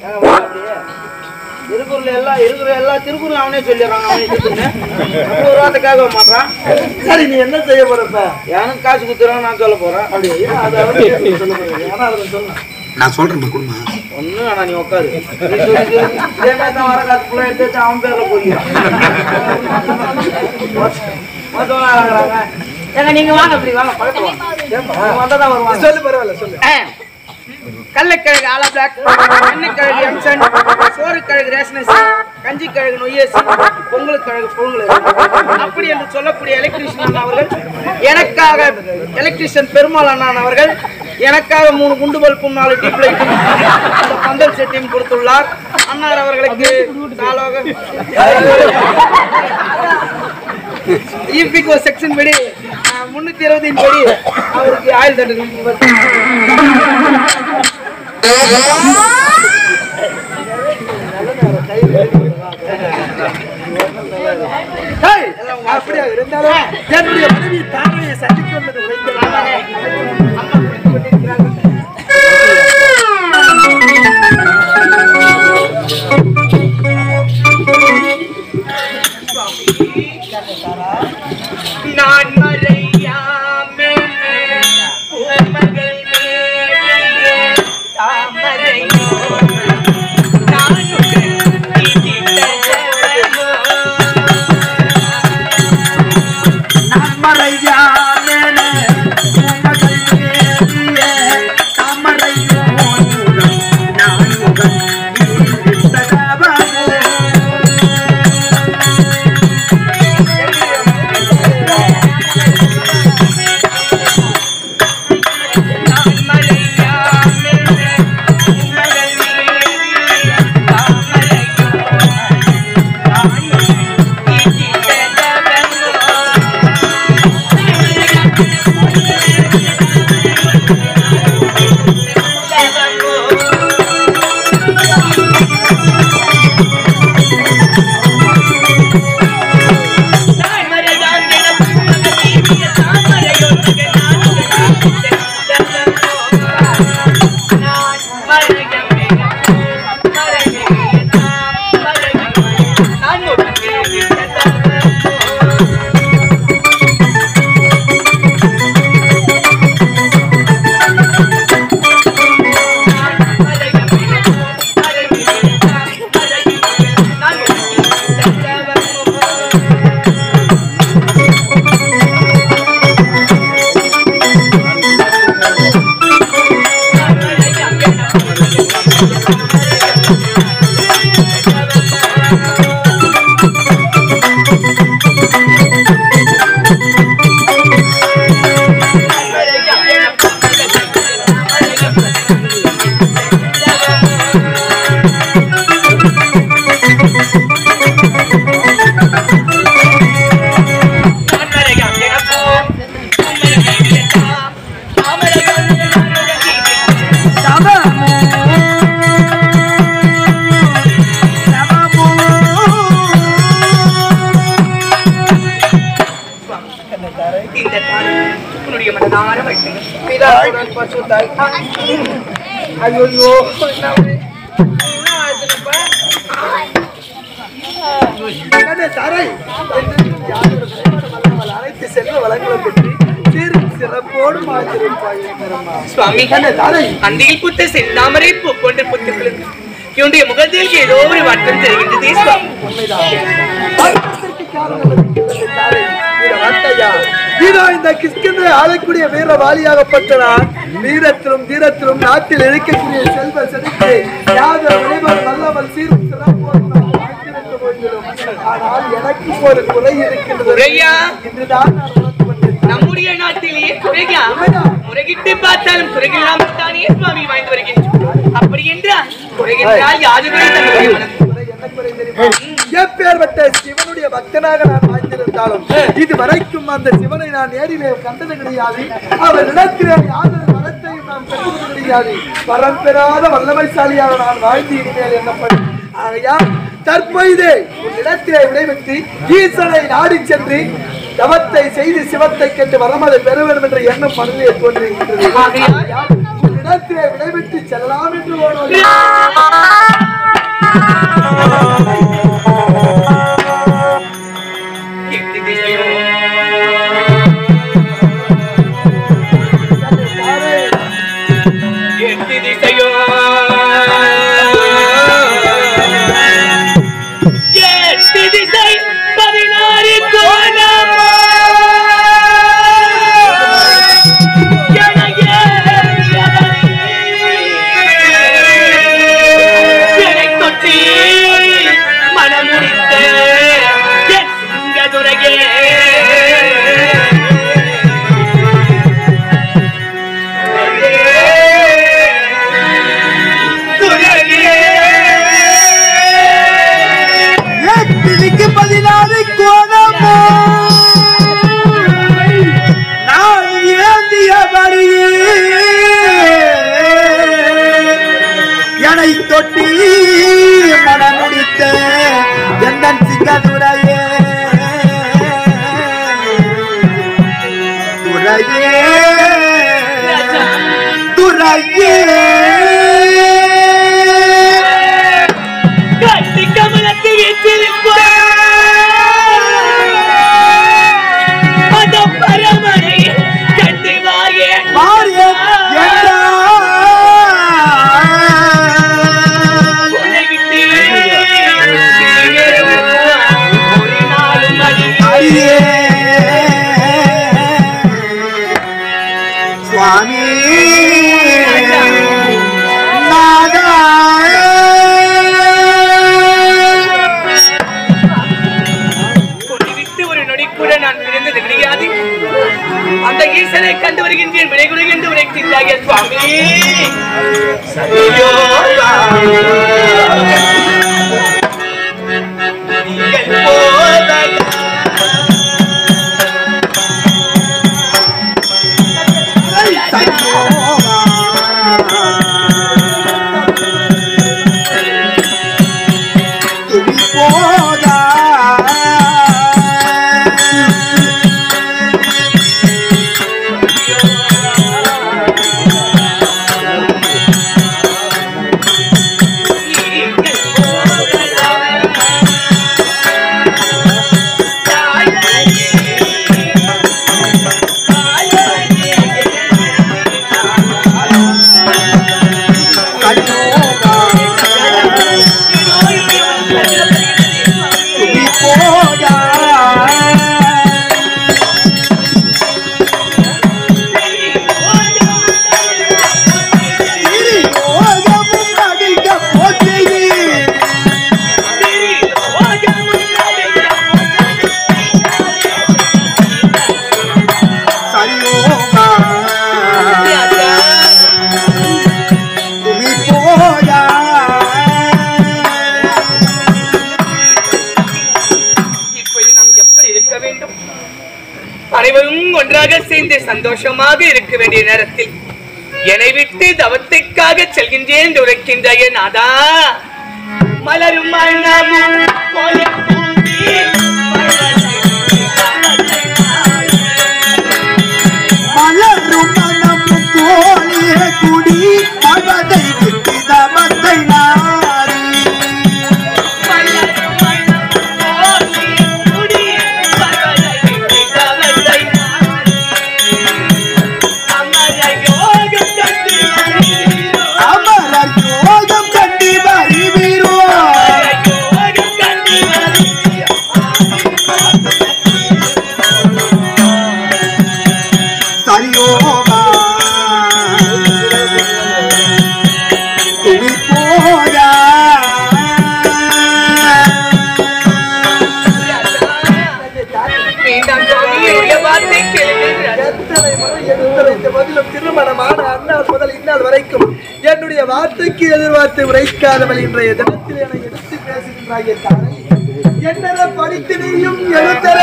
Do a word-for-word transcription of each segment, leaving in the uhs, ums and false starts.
திருக்குறள் எல்லாம் இருக்கிற எல்லா திருக்குறளும் அவனே சொல்லிடுறான். அவனே ஒரு வார்த்தை கேட்க மாட்டான். சரி, நீ என்ன செய்ய போறப்ப? எனக்கு காசு குத்துறாங்க, நான் சொல்ல போறேன். அப்படியே அதை சொல்ல போறேன். ஆனா அதை சொல்லலாம், நான் சொல்றேன் குடும்பம் ஒண்ணு. ஆனா நீ உட்காரு. தான் வர காசு ஃபுல்லா எடுத்து அவன் பேர்ல போயிடும். ஏங்க நீங்க வாங்க, அப்படி வாங்க, பழக்கம் வந்தாதான் வருவாங்க. சொல்லு, பரவாயில்ல சொல்லு. கள்ளக்கிழகு ஆலா பிளாக், எண்ணெய்க்கிழகு எம்சன், சோறுக்கிழகு ரேஷனசி, கஞ்சிக்கிழகு நொய்யேசி, பொங்கல் கிழகு பொங்கல். அப்படி என்று சொல்லக்கூடிய எலக்ட்ரீஷியன் அவர்கள் எனக்காக, எலக்ட்ரீஷியன் பெருமாள் அண்ணன் அவர்கள் எனக்காக மூணு குண்டு பல்பும் நாலு டீப் லைட்டும் அந்த பந்தல் செட்டையும் கொடுத்துள்ளார். அண்ணார் அவர்களுக்கு நாளாக ஈபிகோ செக்ஷன் படி முன்னூத்தி இருபதின் படி அவருக்கு ஆயுள் தண்டனை. அப்படியா இருந்தாலும் என்னுடைய மனைவி தாமையை சந்திக்க வந்தது நான் மறையாமே மகள் தாமரையோ அனைத்து செல்வ வளங்களும் பெற்று சிறப்போடு சுவாமி அந்தியில் புத்த செந்தாமரை பூ போன்ற புத்துக்களுக்கு என்னுடைய முகத்தில் ஏதோ ஒரு வட்டம் தெரிகின்றது. இந்த கிஷ்கிந்தை ஆளக்கூடிய வீரவாளியாகப்பட்ட நான் வீரத்திலும் தீரத்திலும் நாட்டில் இருக்கக்கூடிய செல்வ செழிப்பை யாதவர் நல்லவள் சீரும் சிறப்போடு ஆனால் எனக்கு ஒரு குறை இருக்கின்றது. இன்றுதான் நம்முடைய நாட்டிலேயே குறையா முறைகிட்டு பார்த்தாலும் குறைகில்லாமல் தானே சுவாமி வாழ்ந்து வருகின்றோம். அப்படி என்றால் குறைகின்றால் யாருமே எப்பேற்பட்ட சிவனுடைய பக்தனாக நான் வாழ்ந்திருந்தாலும் இது வரைக்கும் அந்த சிவனை நான் நேரிலே கண்டது கிடையாது. அவர் இடத்திலே யாதொரு வரத்தையும் நான் பெற்றது கிடையாது. வரம் பெறாத வல்லமைசாலியாக நான் வாழ்ந்து இனிமேல் என்னப்படும். ஆகையால் தற்பொழுது உன்னிடத்திலே விடைபெற்று ஈசனை நாடி சென்று தவத்தை செய்து சிவத்தை கேட்டு வரமதை பெற வேண்டும் என்ற எண்ணம் மனதிலே தோன்றியிருக்கிறது. உன்னிடத்திலே விடைபெற்று செல்லலாம் என்று தொட்டி மனம் முடித்த எந்தன் சிங்கதுரையே துரையே துரையே கட்டி கமலத்தை வீட்டிருப்பார் அந்த பரமனை கட்டி வாயே மாறிய சுவாமி நாதா விட்டு ஒரு நொடி கூட நான் பிறந்தது கிடையாது. அந்த ஈசனை கண்டு வருகின்றேன் விடைகுறை என்று உரைக்கின்றாய சுவாமி. அனைவரும் ஒன்றாக சேர்ந்து சந்தோஷமாக இருக்க வேண்டிய நேரத்தில் என்னை விட்டு தவத்திற்காக செல்கின்றேன் என்று உரைக்கின்றாய நாதா. மலரும் மனமும் மலரும் மனமும் போலிய குடி மனதை விட்டு தவத்தை நாரி திருமணமான அந்நாள் முதல் இந்நாள் வரைக்கும் என்னுடைய வார்த்தைக்கு எதிர்பார்த்து உரைக்காதவள் இன்றைய தினத்தில் என எடுத்து பேசுகின்றாய். என்னென்ன படித்து நீயும் எழுத்தர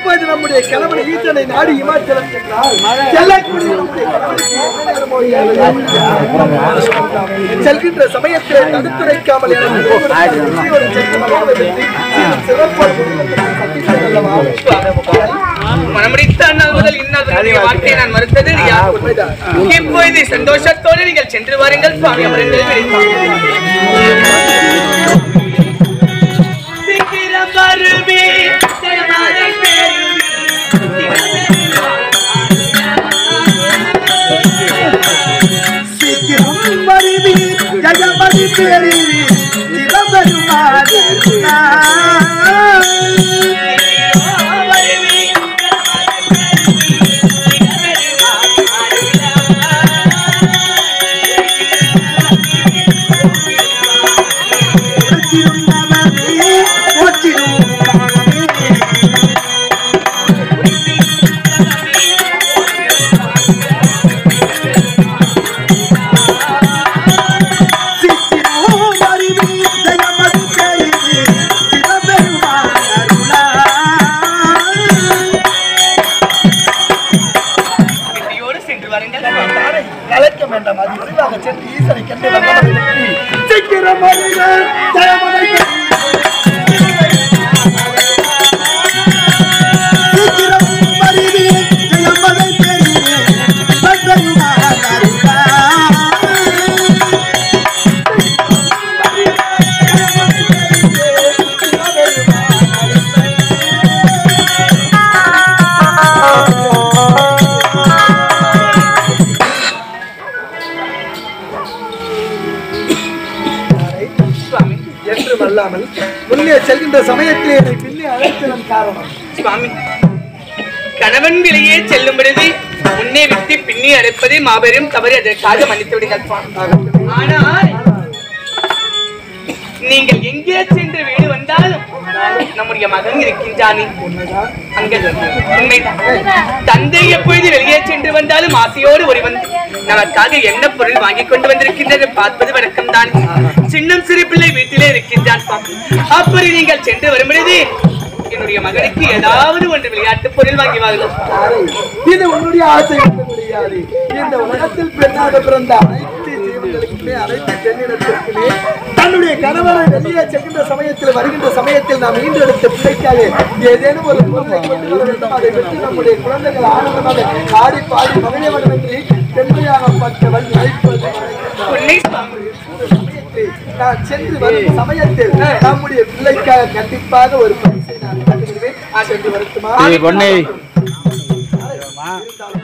இப்போது நம்முடைய கணவன் ஈசனை நாடு இமாச்சலம் சென்றால் செல்லக்கூடிய நம்முடைய கணவனுக்கு என்ன நேரமோ செல்கின்ற சமயத்திலே தடுத்துரைக்காமல் எனக்கு ஒரு சென்று மகனை வெற்றி சிறப்பாக சந்தித்தேன் அல்லவா? மனமுடித்த அண்ணால் முதல் இந்நாள் வரை வார்த்தையை நான் மறுத்தது யார் உண்மைதான். இப்பொழுது சந்தோஷத்தோடு நீங்கள் சென்று வாருங்கள் சுவாமி. அவர்கள் சீக்கிரம் வருவே தேவனை சீக்கிரம் வருவி ஜெகமதி பேரி சிவபெருமானே அழைக்க வேண்டாம். அது விரைவாக சென்று ஈசனை கண்டு சீக்கிரம் வருங்கள் ஜெயமலை சீக்கிரம் வருவி ஜெயமலை பெரிய என்று வல்லாமல் முன்னே செல்கின்ற சமயத்திலே என்னை பின்னே அழைத்ததன் காரணம் சுவாமி, கணவன் விலையே செல்லும் பொழுது முன்னே விட்டு பின்னே அழைப்பது மாபெரும் தவறு. அதற்காக மன்னித்து விடுங்கள் சுவாமி. ஆனால் நீங்கள் எங்கே சென்று வீடு வந்தாலும் நம்முடைய மகன் இருக்கின்றானே அங்கே உண்மைதான். தந்தை எப்பொழுது வெளியே சென்று வந்தாலும் ஆசையோடு ஒரு வந்து நமக்காக என்ன பொருள் வாங்கி கொண்டு வந்திருக்கின்றது பார்ப்பது வழக்கம் தான். சின்னம் சிறு பிள்ளை வீட்டிலே இருக்கின்றான். அப்படி நீங்கள் சென்று வரும் பொழுது என்னுடைய மகனுக்கு ஏதாவது ஒன்று விளையாட்டு பொருள் வாங்கி வாருங்கள். இது உன்னுடைய ஆசை முடியாது. இந்த உலகத்தில் பெண்ணாக பிறந்த அனைத்து ஜீவன்களுக்குமே அனைத்து பெண்ணிடத்திற்குமே தன்னுடைய கணவனை வெளியே செல்கின்ற சமயத்தில் வருகின்ற சமயத்தில் நாம் ஈண்டெடுத்த பிள்ளைக்காக ஏதேனும் ஒரு பொருளை கொண்டு வர வேண்டும். அதை விட்டு நம்முடைய குழந்தைகள் ஆனந்தமாக ஆடி பாடி மகிழ வேண்டும் என்று பெண்மையாகப்பட்டவள் நினைப்பது. நான் சென்று வரும் சமயத்தில் நம்முடைய பிள்ளைக்காக கண்டிப்பாக ஒரு பரிசை நான் கண்டுகிறேன். சென்று வருத்துமா?